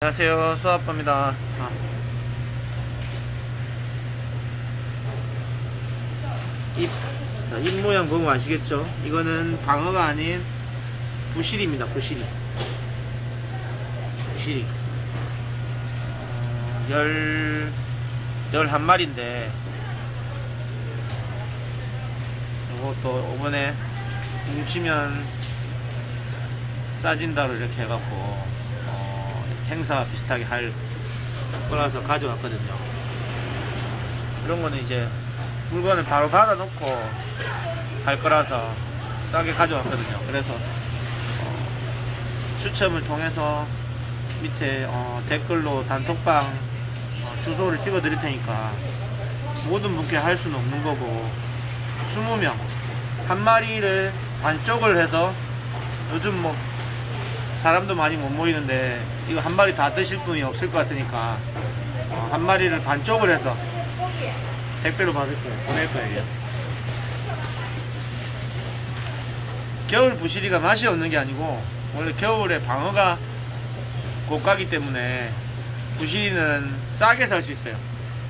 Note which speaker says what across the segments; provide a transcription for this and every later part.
Speaker 1: 안녕하세요, 수아빠입니다. 입 모양 보면 아시겠죠? 이거는 방어가 아닌 부실입니다. 부실이 11마리인데 이것도 이번에 뭉치면 싸진다로 이렇게 해갖고 행사 비슷하게 할 거라서 가져왔거든요. 이런 거는 이제 물건을 바로 받아 놓고 할 거라서 싸게 가져왔거든요. 그래서 추첨을 통해서 밑에 댓글로 단톡방 주소를 찍어 드릴 테니까 모든 분께 할 수는 없는 거고 20명 한 마리를 반쪽을 해서 요즘 뭐 사람도 많이 못 모이는데 이거 한 마리 다 드실 분이 없을 것 같으니까 한 마리를 반쪽을 해서 택배로 받을 거예요. 보낼 거예요. 겨울 부시리가 맛이 없는 게 아니고 원래 겨울에 방어가 고가기 때문에 부시리는 싸게 살 수 있어요.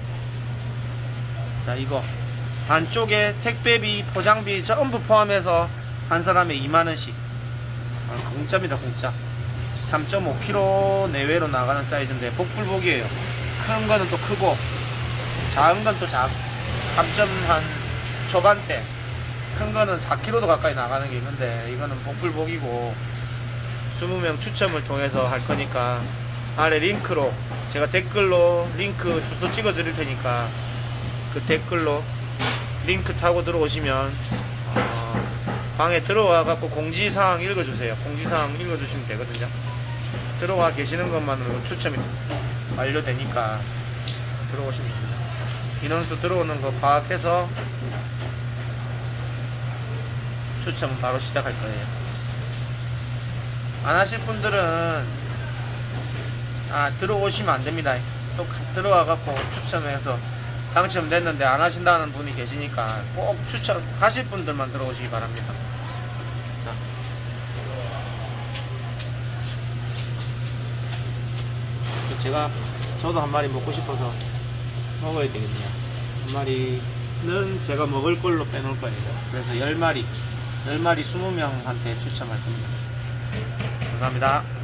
Speaker 1: 자, 이거 반쪽에 택배비 포장비 전부 포함해서 한 사람에 2만원씩 공짜입니다. 공짜. 3.5kg 내외로 나가는 사이즈인데 복불복이에요. 큰 거는 또 크고 작은 건 또 3점 한 초반대, 큰 거는 4kg도 가까이 나가는 게 있는데 이거는 복불복이고 20명 추첨을 통해서 할 거니까 아래 링크로 제가 댓글로 링크 주소 찍어 드릴 테니까 그 댓글로 링크 타고 들어오시면 방에 들어와 갖고 공지사항 읽어주세요. 공지사항 읽어주시면 되거든요. 들어와 계시는 것만으로 추첨이 완료되니까 들어오시면 됩니다. 인원수 들어오는 거 파악해서 추첨은 바로 시작할 거예요. 안 하실 분들은 들어오시면 안 됩니다. 또 들어와 갖고 추첨해서 당첨됐는데 안 하신다는 분이 계시니까 꼭 추첨하실 분들만 들어오시기 바랍니다. 자. 저도 한 마리 먹고 싶어서 먹어야 되겠네요. 한 마리는 제가 먹을 걸로 빼놓을 거예요. 그래서 10마리 20명한테 추첨할 겁니다. 감사합니다.